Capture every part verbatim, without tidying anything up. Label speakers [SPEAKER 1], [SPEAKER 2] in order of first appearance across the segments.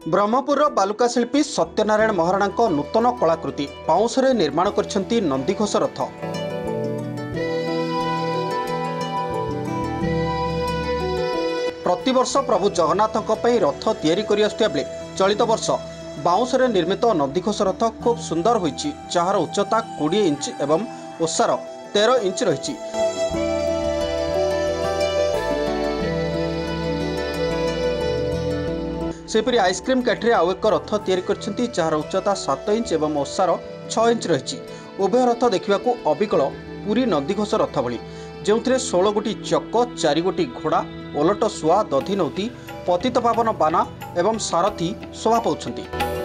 [SPEAKER 1] ब्रह्मपुर बालुका शिल्पी सत्यनारायण महाराणा नूतन कलाकृति पाउंशरे निर्माण करछंती नंदीघोष रथ। प्रतिवर्ष प्रभु जगन्नाथों पर रथ तैयारी करि आसुथिया बेले चलित वर्ष बाउंशरे निर्मित नंदीघोष रथ खूब सुंदर होईछि, जार उच्चता बीस इंच एवं ओसार तेरह इंच रही। सेपरी आइसक्रीम काठी आउ एक रथ तैयारी करछंती, जार उच्चता सात इंच एवं ओसार छह इंच रही। उभय रथ देखा अबिकल पुरी नंदीघोष रथ भली, जो षोल गोटी चक, चारि गोटी घोड़ा, ओलट शुआ, दधिनौती, पतित पावन बाना एवं सारथी शोभा पाउछंती।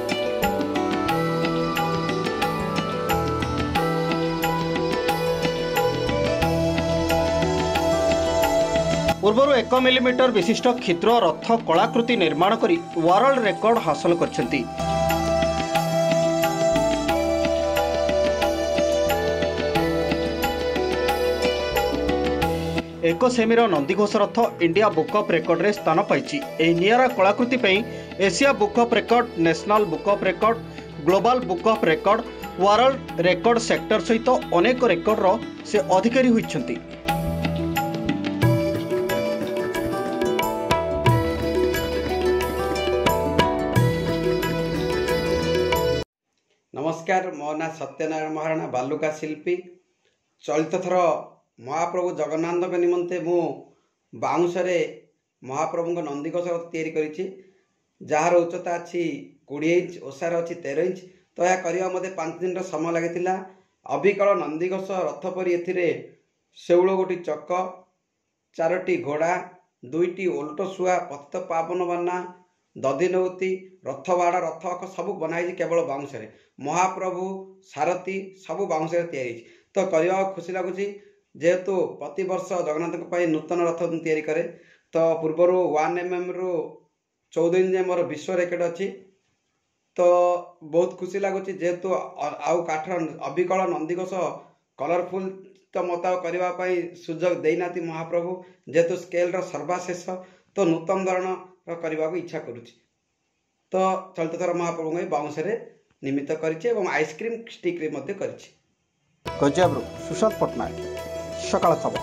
[SPEAKER 1] पूर्व एक मिलीमीटर विशिष्ट क्षिद्र रथ कलाकृति निर्माण करी वर्ल्ड रेकर्ड हासिल करछंती। एक सेमीर नंदीघोष रथ इंडिया बुक ऑफ रेकर्ड रे स्थान पाइछि। एही नियारा कलाकृति पई Asia book of record, national book of record, global book of record, world record sector सहित अनेक रेकर्ड रो से अधिकारी होइछंती।
[SPEAKER 2] नमस्कार, मो ना सत्यनारायण महाराणा, बालुका शिल्पी। चलित थर महाप्रभु जगन्नाथ निमंते मु बाउंशरे महाप्रभु नंदीघोष रथ तैयारी करिछि, जार उच्चता अच्छी बीस इंच, ओसार अच्छी तेरह इंच। तो यह करने मते पांच दिन समय लगी। अबिकल नंदीघोष रथ परी एथिरे शौल गोटी चक, चारोटी घोड़ा, दुईटी ओलट शुआ, पतित पावन बाना, दधिनौती, रथ बाड़ा, रथ अख सब बनाई केवल बाउंशरे। महाप्रभु सारथी सब बाउंशरे तैयारी। तो करने खुशी लगुच, जेहेतु प्रति वर्ष जगन्नाथ नूतन रथ तैयारी करे। तो पूर्वर वन एम एम रु चौदह इंच मोर विश्व रेकर्ड अच्छी। तो बहुत खुशी लगुच, जेहेतु आउ काठ अबिकल नंदीघोष कलरफुल तो मत करने सुजोग देना महाप्रभु, जेहेतु स्केल सर्वशेष। तो नूतन धरण करने को इच्छा करुच्ची। तो चलित थर महाप्रभु बाउंशरे निमित्त कर आइसक्रीम स्टिक रे मध्य कर।
[SPEAKER 1] गंजामरू सुशांत पट्टनायक, सकाळ खबर।